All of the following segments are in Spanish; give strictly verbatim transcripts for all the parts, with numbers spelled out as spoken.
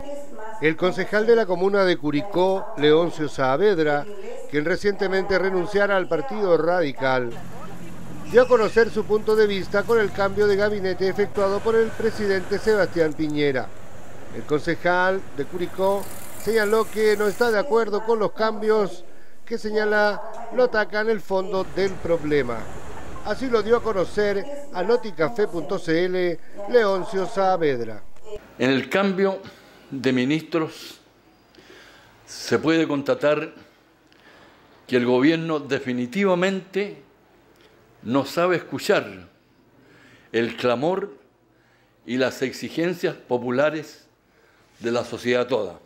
El concejal de la comuna de Curicó, Leoncio Saavedra, quien recientemente renunciara al Partido Radical, dio a conocer su punto de vista con el cambio de gabinete efectuado por el presidente Sebastián Piñera. El concejal de Curicó señaló que no está de acuerdo con los cambios que señala no atacan el fondo del problema. Así lo dio a conocer a noticafé punto cl Leoncio Saavedra. En el cambio de ministros se puede constatar que el gobierno definitivamente no sabe escuchar el clamor y las exigencias populares de la sociedad toda.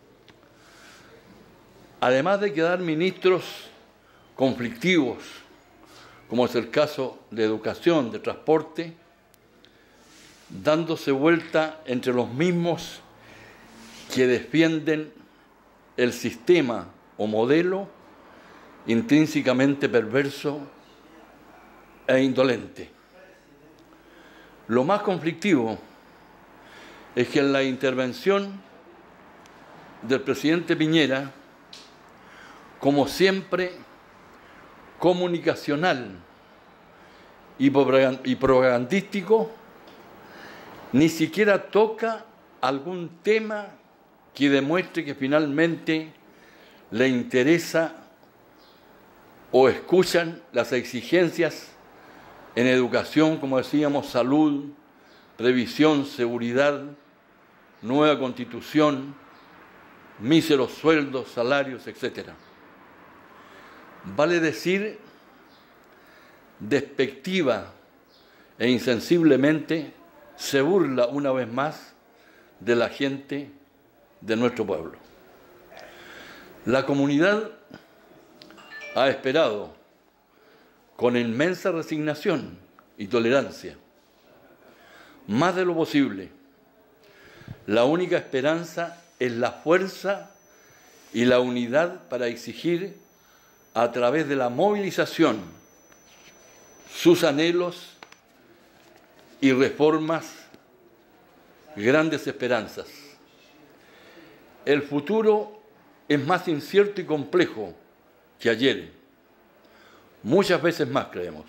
Además de quedar ministros conflictivos, como es el caso de educación, de transporte, dándose vuelta entre los mismos que defienden el sistema o modelo intrínsecamente perverso e indolente. Lo más conflictivo es que en la intervención del presidente Piñera, como siempre comunicacional y propagandístico, ni siquiera toca algún tema que demuestre que finalmente le interesa o escuchan las exigencias en educación, como decíamos, salud, previsión, seguridad, nueva constitución, míseros sueldos, salarios, etcétera. Vale decir, despectiva e insensiblemente, se burla una vez más de la gente de nuestro pueblo. La comunidad ha esperado con inmensa resignación y tolerancia, más de lo posible. La única esperanza es la fuerza y la unidad para exigir a través de la movilización sus anhelos y reformas, grandes esperanzas. El futuro es más incierto y complejo que ayer, muchas veces más creemos.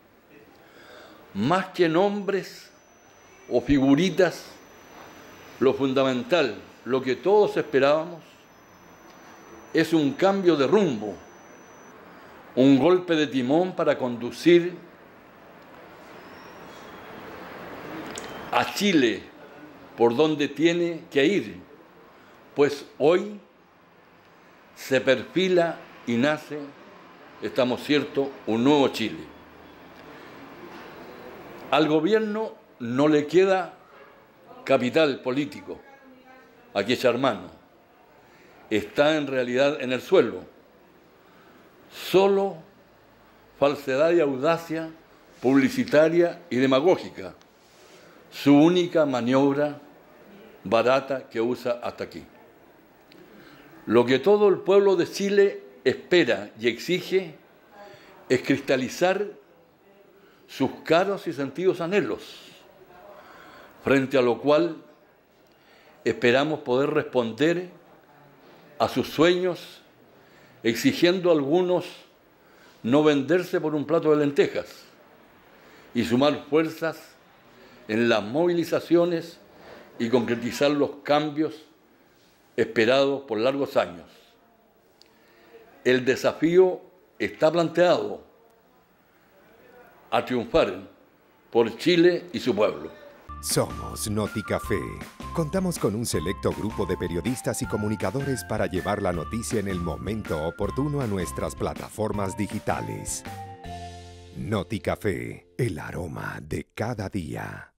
Más que nombres o figuritas, lo fundamental, lo que todos esperábamos, es un cambio de rumbo, un golpe de timón para conducir a Chile por donde tiene que ir, pues hoy se perfila y nace, estamos ciertos, un nuevo Chile. Al gobierno no le queda capital político a que echar mano, está en realidad en el suelo. Solo falsedad y audacia publicitaria y demagógica, su única maniobra barata que usa hasta aquí. Lo que todo el pueblo de Chile espera y exige es cristalizar sus caros y sentidos anhelos, frente a lo cual esperamos poder responder a sus sueños, exigiendo a algunos no venderse por un plato de lentejas y sumar fuerzas en las movilizaciones y concretizar los cambios esperados por largos años. El desafío está planteado a triunfar por Chile y su pueblo. Somos Noticafé. Contamos con un selecto grupo de periodistas y comunicadores para llevar la noticia en el momento oportuno a nuestras plataformas digitales. Noticafé, el aroma de cada día.